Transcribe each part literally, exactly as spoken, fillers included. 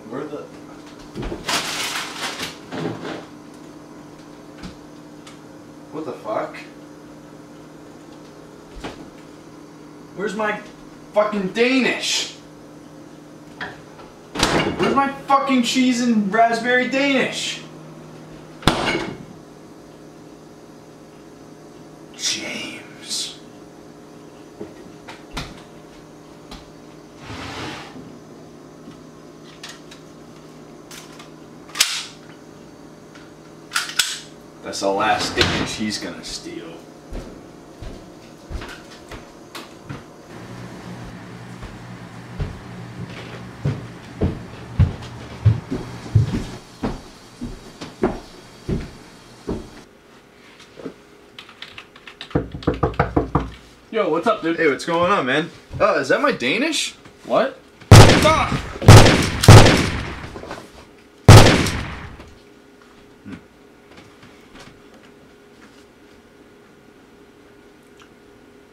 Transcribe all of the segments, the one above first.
Where the... What the fuck? Where's my fucking Danish? Where's my fucking cheese and raspberry Danish? James. That's the last Danish he's gonna steal. Yo, what's up, dude? Hey, what's going on, man? Oh, is that my Danish? What? Ah!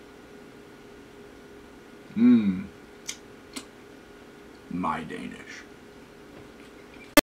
Mmm. My Danish.